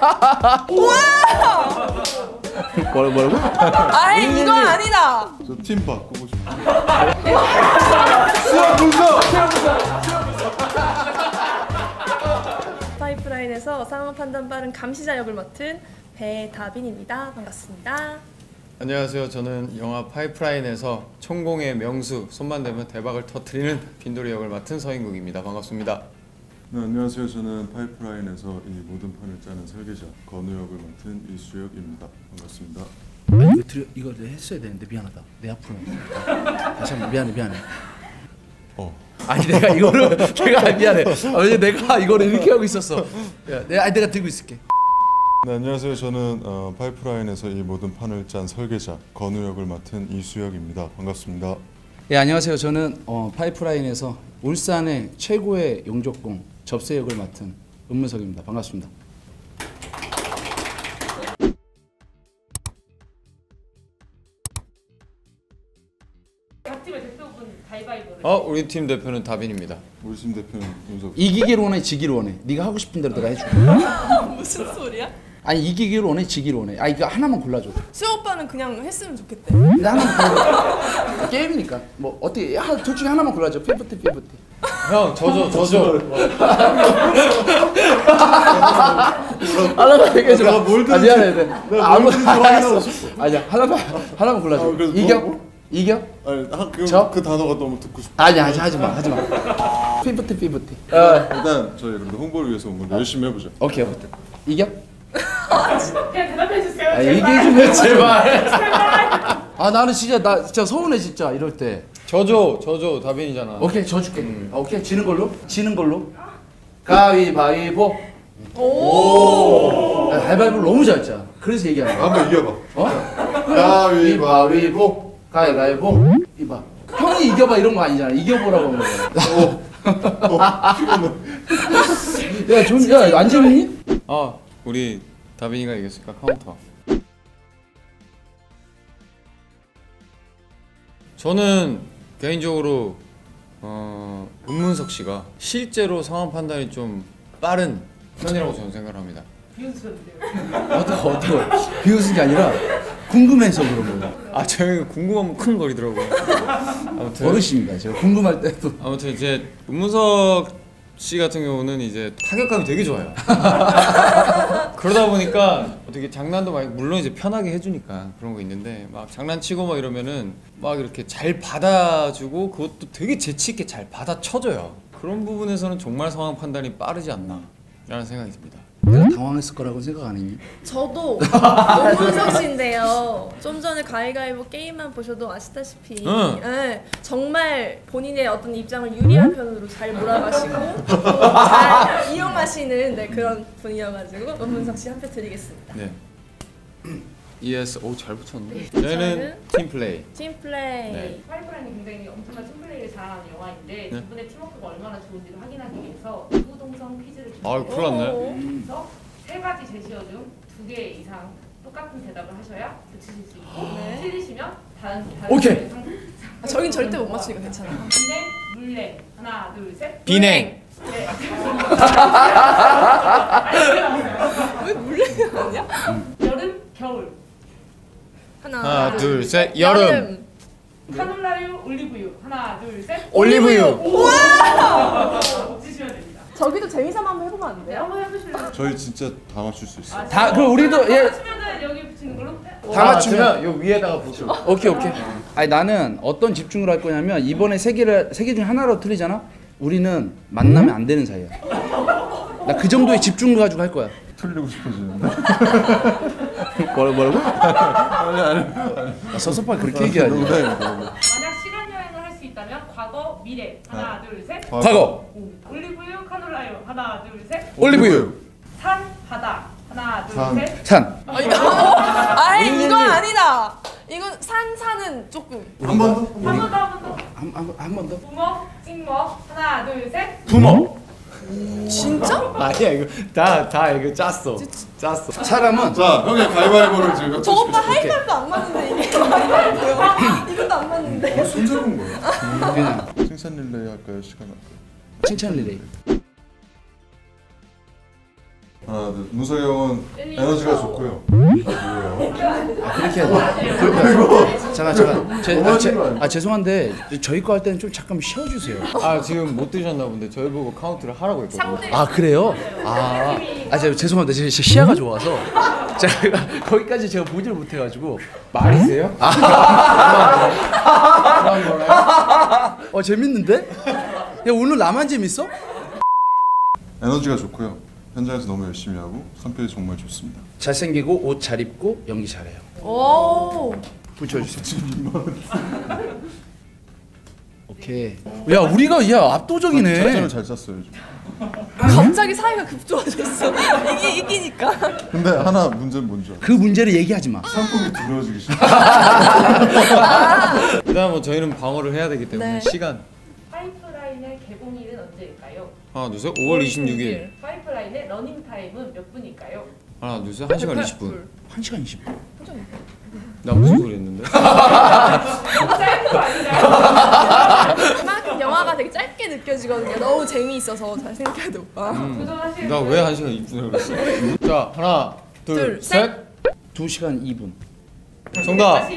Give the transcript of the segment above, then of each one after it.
우와! 뭐라고? 아이 이거 아니다. 저 팀 바꾸고 싶어. 수학 분석. 파이프라인에서 상황 판단 빠른 감시자 역을 맡은 배다빈입니다. 반갑습니다. 안녕하세요. 저는 영화 파이프라인에서 총공의 명수, 손만 대면 대박을 터뜨리는 빈돌이 역을 맡은 서인국입니다. 반갑습니다. 네, 안녕하세요. 저는 파이프라인에서 이 모든 판을 짜는 설계자 건우 역을 맡은 이수혁입니다. 반갑습니다. 이거 했어야 되는데 미안하다. 내 앞으로. 다시 한번 미안해. 아니 내가 이거를 미안해. 왜냐 내가 이거를 이렇게 하고 있었어. 야, 내가 들고 있을게. 네, 안녕하세요. 저는 파이프라인에서 이 모든 판을 짠 설계자 건우 역을 맡은 이수혁입니다. 반갑습니다. 예, 안녕하세요. 저는 파이프라인에서 울산의 최고의 용접공 접세 역을 맡은 은문석입니다. 반갑습니다. 각 팀의 대표분 가위바위보를. 우리 팀 대표는 다빈입니다. 우리 팀 대표는 윤석. 이기기를 원해, 지기를 원해. 네가 하고 싶은 대로 내가 해줄게. 무슨 소리야? 아니 이기기를 원해, 지기를 원해. 이거 하나만 골라줘. 수영 오빠는 그냥 했으면 좋겠대. 근데 하나만 골라. 게임이니까 뭐 어떻게 둘 중에 하나만 골라줘. 50-50. 형, 저죠. 하나만 얘기해줘. 미안해. 아무튼 확인하고 싶어. 아니야, 하나만 골라줘. 이겨? 아니, 그 단어가 너무 듣고 싶어. 아니야, 하지 마. 50-50. 일단 저희 그래도 홍보를 위해서 온 건데 열심히 해보죠. 오케이. 이겨? 그냥 대답해 주세요. 얘기해 주면 제발. 나는 진짜 서운해 진짜 이럴 때. 저죠. 다빈이잖아. 오케이, 져줄게. 오케이, 지는 걸로. 가위바위보. 오. 가위바위보 너무 잘했잖아. 그래서 얘기하는 거야. 한번 이겨봐. 가위바위보. 가위바위보. 이봐. 형이 이겨봐 이런 거 아니잖아. 이겨보라고 하는 거야. 야, 안 재밌니? 우리 다빈이가 이겼으니까 카운터. 저는 개인적으로 은문석 씨가 실제로 상황 판단이 좀 빠른 편이라고 저는 생각을 합니다. 어떤 비웃은 게 아니라 궁금해서 그런 거야. 제가 궁금하면 큰 거리더라고요. 아무튼 어르신입니다. 제가 궁금할 때도. 아무튼 이제 은문석 씨 같은 경우는 이제 타격감이 되게 좋아요. 그러다 보니까 어떻게 장난도 많이, 물론 이제 편하게 해주니까 그런 거 있는데 막 장난치고 막 이러면은 막 이렇게 잘 받아주고 그것도 되게 재치 있게 잘 받아쳐줘요. 그런 부분에서는 정말 상황 판단이 빠르지 않나 라는 생각이 듭니다. 내가 당황했을 거라고 생각 안 했니? 저도 은문석 씨인데요. 좀 전에 가위바위보 게임만 보셔도 아시다시피 네, 정말 본인의 어떤 입장을 유리한 편으로 잘 몰아가시고 잘 이용하시는 그런 분이어가지고 은문석 씨 한 표 드리겠습니다. 네. ES 잘 붙였네. 저희는 팀플레이. 팀플레이. 네. 파이프라인이 굉장히 엄청난 팀플레이를 잘하는 영화인데 네. 두 분의 팀워크가 얼마나 좋은지를 확인하기 위해서 이구동성 퀴즈를 준비했어요. 큰일 났네. 그래서 세 가지 제시어 중 2개 이상 똑같은 대답을 하셔야 붙이실 수 있고 틀리시면 다른 오케이. 저긴 절대 못 맞추니까 괜찮아. 비냉, 물냉. 하나, 둘, 셋. 비냉. 네. 왜 물냉이 아니야? 여름, 겨울. 하나, 둘, 셋. 여름. 카놀라유, 올리브유. 하나, 둘, 셋. 올리브유. 우와! 붙이시면 됩니다. 저기도 재미삼아 한번 해보면 안 네, 돼요? 한번 해보실래요? 저희 진짜 다 맞출 수 있어요. 그럼 우리도 맞추면은 여기 붙이는 걸로? 다 맞추면 요 위에다가 붙여. 오케이. 아니 나는 어떤 집중을 할 거냐면 이번에 세 개 중에 하나로 틀리잖아. 우리는 만나면 안 되는 사이야. 나 그 정도의 집중을 가지고 할 거야. 틀리고 싶어지는데. 뭐라고? 아니. 섭섭하게 그렇게 얘기하지. 만약 시간 여행을 할 수 있다면 과거, 미래. 하나, 둘, 셋. 과거. 올리브유, 카놀라유. 하나, 둘, 셋. 올리브유. 산, 바다. 하나, 둘, 산. 셋. 산. 아이 이거 아니다. 이건 산은 조금. 한 번 더? 한 번 더, 한 번 더. 한 번 더. 부먹, 찍먹. 하나, 둘, 셋. 부모. 진짜? 아니야 이거 다 이거 짰어. 사람은 자, 형의 가위바위보를 지금 저 오빠 하이파이브도 안 맞는데 이게 하이파이브요? 이것도 안 맞는데. 손잡은 거야. 그냥 생산 릴레이 할까요? 시간 할까요? 칭찬 리레이. 하나, 둘. 문석이 형은 에너지가 좋고요. 그렇게 해야 돼. 잠깐. 죄송한데 저희 거 할 때는 좀 잠깐 쉬어주세요. 아 지금 못 드셨나 본데 저희 보고 카운트를 하라고 했거든요. 상대 아 그래요? 제가 죄송합니다. 제가 시야가 좋아서 제가 거기까지 제가 보지를 못해가지고. 말이세요? 재밌는데? 야 오늘 나만 재밌어? 에너지가 좋고요. 현장에서 너무 열심히 하고 성격이 정말 좋습니다. 잘생기고 옷 잘 입고 연기 잘해요. 오. 붙여주세요. 오케이. 야 우리가 압도적이네. 작전을 잘 짰어요. 요즘. 갑자기 사이가 급 좋아졌어. 이기니까. 근데 하나 문제는 뭔지 알아? 그 문제를 얘기하지 마. 상품이 두려워지기 시작. 일단 뭐 저희는 방어를 해야 되기 때문에 네. 시간 파이프라인의 개봉일은 언제일까요? 하나 둘 셋 5월 26일 파이프라인의 러닝 타임은 몇 분일까요? 하나 둘 셋 1시간 20분 1시간 20분. 나 무슨 소리 했는데? 짧은 거 아닌가요? 그만큼 영화가 되게 짧게 느껴지거든요. 너무 재미있어서 잘 생각해도 오빠. 도전하실 나 왜 1시간 20분을 그랬어? 자 하나 둘, 둘셋 2시간 2분. 정답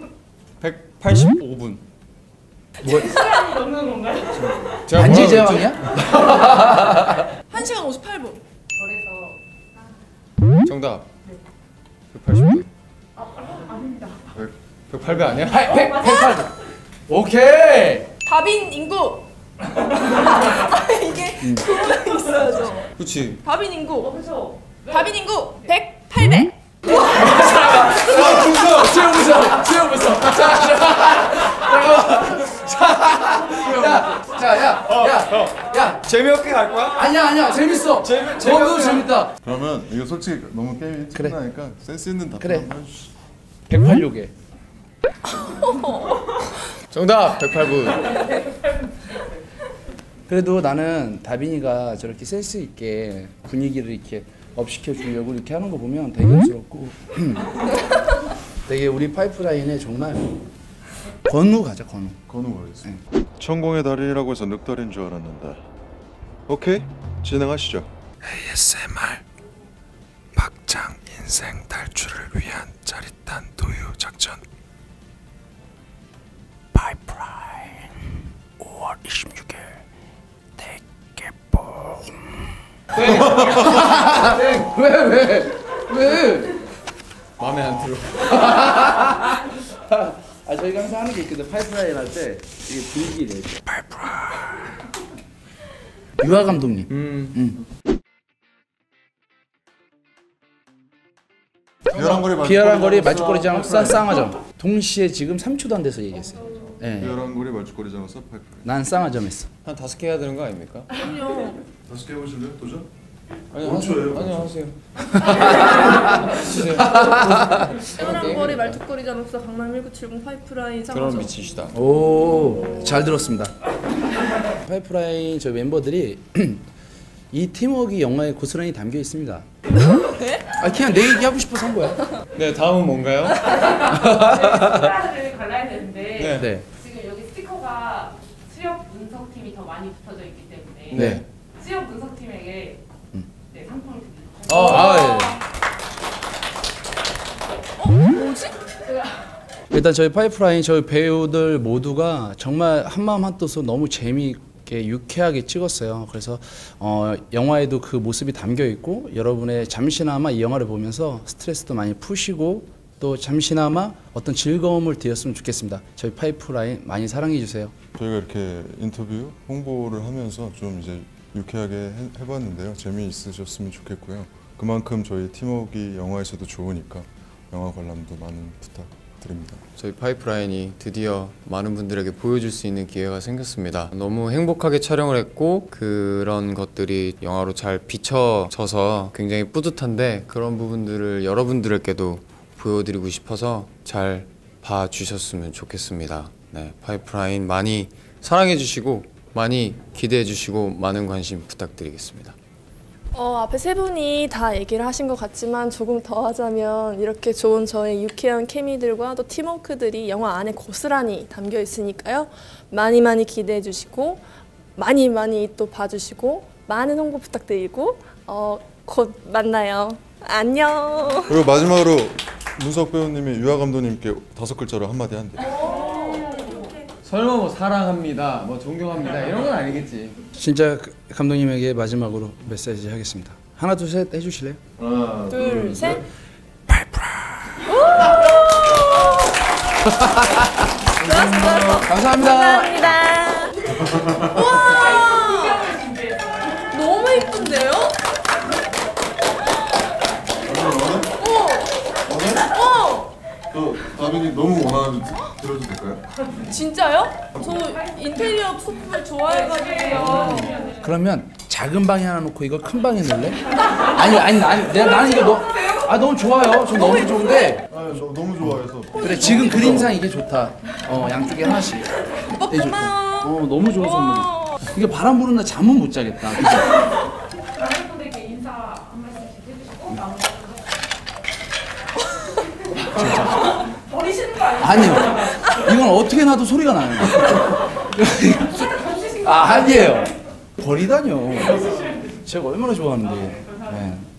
185분 시간이 넘는 건가요? 제가 반지 뭐라 그랬지? 제왕이야? 1시간 58분. 그래서 정답 180분 아닙니다. 108배 아니야? 108분. 오케이. 다빈 인구. 이게 구분이 있어야죠. 그치 다빈 인구. 그렇죠. 다빈 인구 108배. 수영 야. 재미없게 갈 거야? 아니야. 재밌어. 너무 재밌다. 그러면 이거 솔직히 너무 게임이 끝나니까 센스 있는 답변 그래. 한번 해주시. 186에. 정답 108분 그래도 나는 다빈이가 저렇게 센스 있게 분위기를 이렇게 업시켜 주려고 이렇게 하는 거 보면 대견스럽고 되게 우리 파이프라인에 정말 건우 가자 건우. 건우 가겠습니다. 천공의 달인이라고 해서 늑달인 줄 알았는데. 오케이, 진행하시죠. ASMR 막장 인생 탈출을 위한 짜릿한 도유 작전 파이프라인 5월 26일 대개봉. 왜? 마음에 안 들어 저희가 항상 하는 게 있거든. 파이프라인 할 때 이게 분위기를. 유아 감독님. 비열한 거리 말죽거리장 쌍화점. 동시에 지금 3초도 안 돼서 얘기했어요. 네. 비열한 거리 말죽거리장 서 파이프. 난 쌍화점 했어. 한 5개 해야 되는 거 아닙니까? 아니요. 5개 해보실래요? 도전? 아니요 원초예요, 아니요 하세요 시원한 거리 말뚝거리 잔혹사 강남 1970 파이프라인 그럼 상하점. 미치시다 오, 잘 들었습니다. 파이프라인 저 멤버들이 이 팀워크 영화에 고스란히 담겨 있습니다. 네? 그냥 내 얘기하고 싶어서 한 거야. 네 다음은 뭔가요? 스티커를 갈라야 되는데 네. 네. 지금 여기 스티커가 수협 분석팀이 더 많이 붙어져 있기 때문에 네. 수협 분석팀에게 네, 상품을 드립니다. 뭐지? 일단 저희 파이프라인 저희 배우들 모두가 정말 한마음 한뜻으로 너무 재미있게 유쾌하게 찍었어요. 그래서 영화에도 그 모습이 담겨 있고 여러분의 잠시나마 이 영화를 보면서 스트레스도 많이 푸시고 또 잠시나마 어떤 즐거움을 드렸으면 좋겠습니다. 저희 파이프라인 많이 사랑해 주세요. 저희가 이렇게 인터뷰 홍보를 하면서 좀 이제 유쾌하게 해봤는데요. 재미있으셨으면 좋겠고요. 그만큼 저희 팀워크가 영화에서도 좋으니까 영화 관람도 많은 부탁드립니다. 저희 파이프라인이 드디어 많은 분들에게 보여줄 수 있는 기회가 생겼습니다. 너무 행복하게 촬영을 했고 그런 것들이 영화로 잘 비춰져서 굉장히 뿌듯한데 그런 부분들을 여러분들에게도 보여드리고 싶어서 잘 봐주셨으면 좋겠습니다. 네, 파이프라인 많이 사랑해주시고 많이 기대해주시고 많은 관심 부탁드리겠습니다. 앞에 세 분이 다 얘기를 하신 것 같지만 조금 더 하자면 이렇게 좋은 저의 유쾌한 케미들과 또 팀워크들이 영화 안에 고스란히 담겨 있으니까요. 많이 기대해 주시고 많이 또 봐주시고 많은 홍보 부탁드리고 곧 만나요. 안녕. 그리고 마지막으로 문석 배우님이 유아 감독님께 5글자로 한마디 한대. 설마 뭐 사랑합니다, 뭐 존경합니다 이런 건 아니겠지. 진짜 감독님에게 마지막으로 메시지 하겠습니다. 하나 둘 셋 해주실래요? 하나, 둘, 셋. 감사합니다. 감사합니다. 와, 너무 이쁜데요? 저 다빈이 너무 원하는데 들어도 될까요? 진짜요? 저 인테리어 소품을 좋아해가지고요. 그러면 작은 방에 하나 놓고 이거 큰 방에 넣을래? 아니 나는 이거 너무 좋아요. 저 너무 좋은데. 아, 저 너무 좋아해서. 그래 지금 그림상 이게 좋다. 양쪽에 하나씩. 오빠 네, 고마워. 너무 좋은 선물이. 이게 바람 부는 날 잠은 못 자겠다. 그죠? 다른 분들께 인사 한 말씀씩 해주시고 마무리. 버리시는 거 아니에요? 아니요. 이건 어떻게 놔도 소리가 나요. 아니에요. 버리다뇨. 제가 얼마나 좋아하는데. 네.